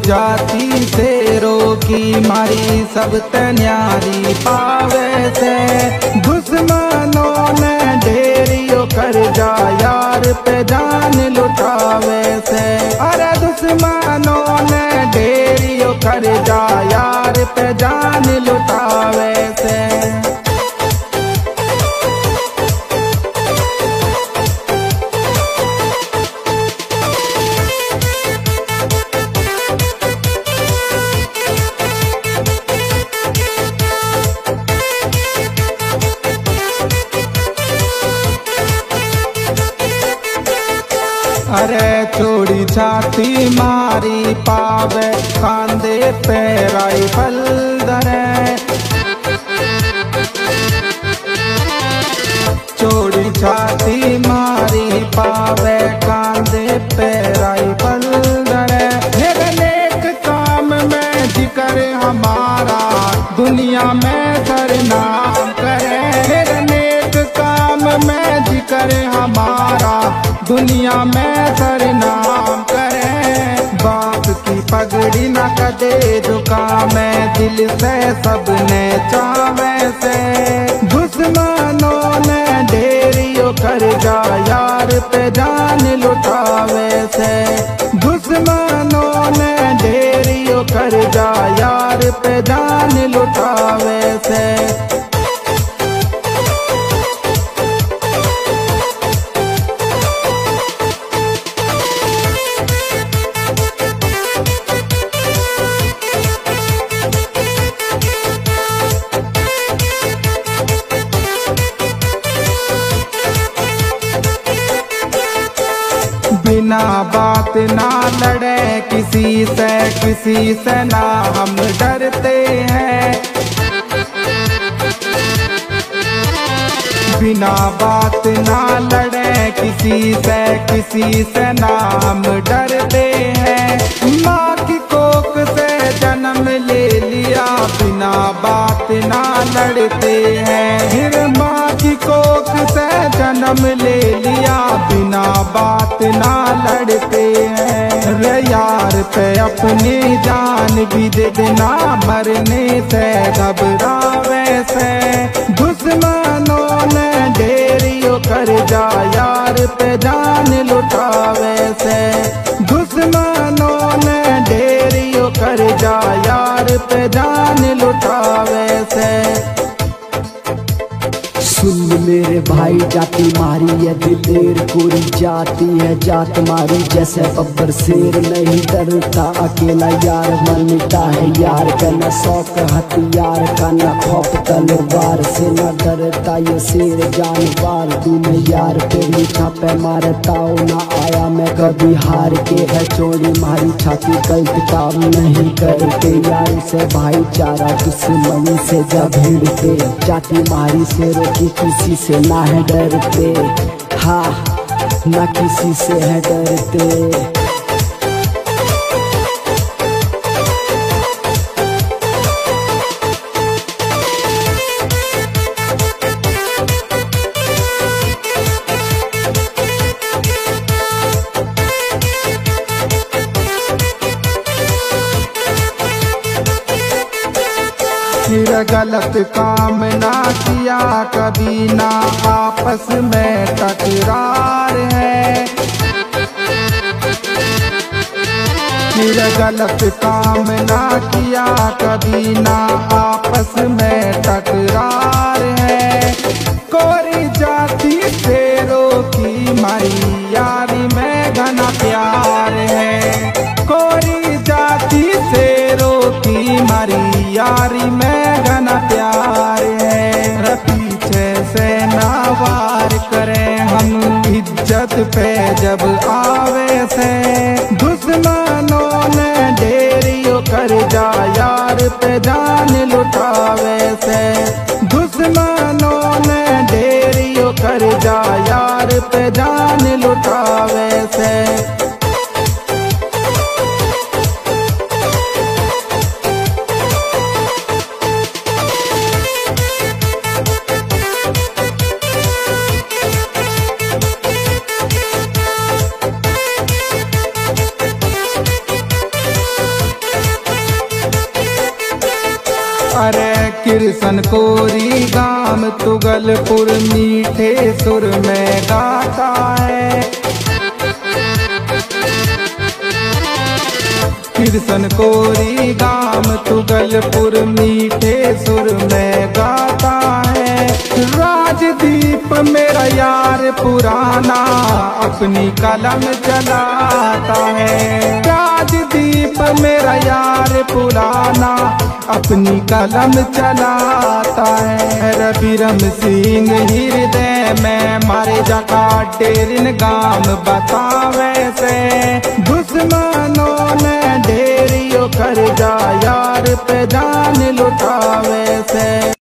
जाती से रोकी मारी सब तन्यारी पावे से। दुश्मनों ने ढेरियो कर जा यार पे जान लुटावे से। अरे दुश्मनों ने ढेरियो कर जा यार पे जान लुटावे से। अरे छोड़ी छाती मारी पावे कांधे पे राइफल धरे। छोड़ी छाती मारी पावे कांधे पे राइफल धरे। मेरे नेक काम में जिक्र हमारा दुनिया में सरनाम करे। मेरे नेक काम में जिक्र हमारा दुनिया में सरनाम करे। बाप की पगड़ी न कदे झुका मैं दिल से सबने चावे से। दुश्मनों ने ढेरियो कर जा यार पे जान लुटावे से। दुश्मनों ने ढेरियो कर जा यार पे जान लुटावे से। बिना बात ना लड़े किसी से ना हम डरते हैं। बिना बात ना लड़े किसी से ना हम डरते हैं। माँ की कोख से जन्म ले लिया बिना बात ना लड़ते हैं। फिर माँ की कोख से जन्म ले लिया बिना बात ना लड़ते हैं। रे यार पे अपनी जान भी दे देना मरने से घबरावे से। दुश्मनों ने ढेरियो कर जा यार पे जान लुटावे से। दुश्मनों ने ढेरियो कर जा यार पे जान लुटावे से। सुन मेरे भाई जाति मारी है दिलेर कोरी जाती है जात मारी जैसे बब्बर शेर नहीं डरता अकेला यार मनता है यार का न शौक हथियार का न खौफ तलवार से न डरता ये शेर जानवर तूने यार पे मीठा पे मारता न आया मैं कभी हार के है चोरी मारी छाती गलत काम नहीं करते यार से भाईचारा दुश्मनी से जब भिड़ते जाति मारी शेरों की किसी से ना है डरते। हाँ ना किसी से है डरते। फिर गलत काम ना किया कभी ना आपस में टकरार है। फिर गलत काम ना किया कभी ना आपस में टकरार है। कोरी जाति शेरों की मारी यारी में घना प्यार है। कोरी जाति शेरों की मारी यारी में घना प्यार है। पीछे से ना वार करें हम इज्जत पे जब आवे से। दुश्मनों ने ढेरियो कर जा यार पे जान लुटावे से। दुश्मनों ने ढेरियो कर जा यार पे जान लुटावे से। किरसन कोरी गाम तुगलपुर मीठे सुर में गाता है। किरसन कोरी गाम तुगलपुर मीठे सुर में गाता है। राजदीप मेरा यार पुराना अपनी कलम चलाता है। राजदीप मेरा यार पुराना अपनी कलम चलाता है। रविरम सिंह हृदय में मारे जाका डेरिन गाम बतावे से। दुश्मनों ने ढेरियो कर जा यार पे जान लुटावे से।